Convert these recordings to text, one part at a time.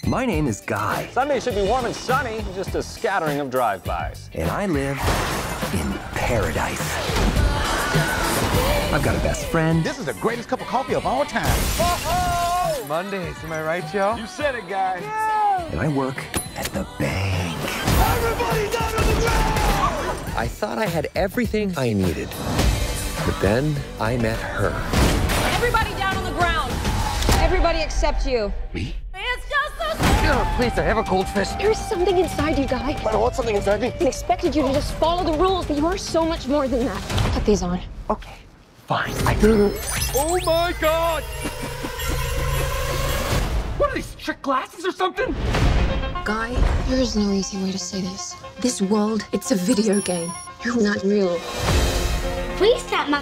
My name is Guy. Sunday should be warm and sunny, just a scattering of drive-bys. And I live in paradise. I've got a best friend. This is the greatest cup of coffee of all time. Oh! Mondays, am I right, Joe? You said it, Guy. And I work at the bank. Everybody down on the ground! I thought I had everything I needed. But then I met her. Everybody down on the ground. Everybody except you. Me? It's just so Please, I have a goldfish. There's something inside you, Guy. I want something inside me. I expected you to just follow the rules, but you are so much more than that. Put these on. Okay, fine. Oh my God! What are these, trick glasses or something? Guy, there is no easy way to say this. This world, it's a video game. You're not real. Please stop my...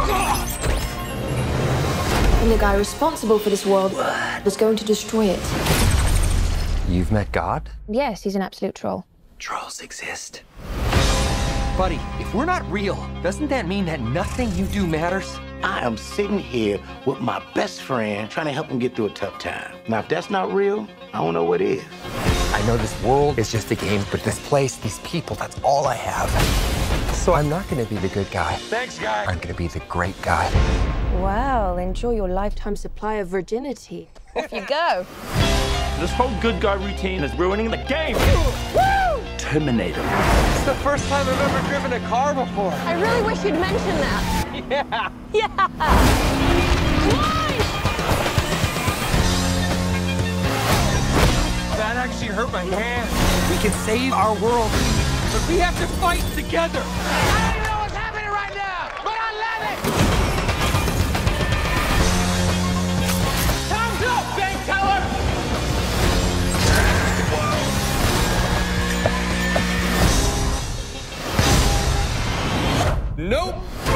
And the guy responsible for this world was going to destroy it. You've met God? Yes, he's an absolute troll. Trolls exist. Buddy, if we're not real, doesn't that mean that nothing you do matters? I am sitting here with my best friend trying to help him get through a tough time. Now, if that's not real, I don't know what is. I know this world is just a game, but this place, these people, that's all I have. So I'm not gonna be the good guy. Thanks, Guy. I'm gonna be the great guy. Well, enjoy your lifetime supply of virginity. Off you go. This whole good guy routine is ruining the game. Woo! Terminator. It's the first time I've ever driven a car before. I really wish you'd mention that. Yeah. Yeah! Come on! That actually hurt my hand. We can save our world. But we have to fight together. I don't know what's happening right now, but I love it! Time's up, bank teller! Nope.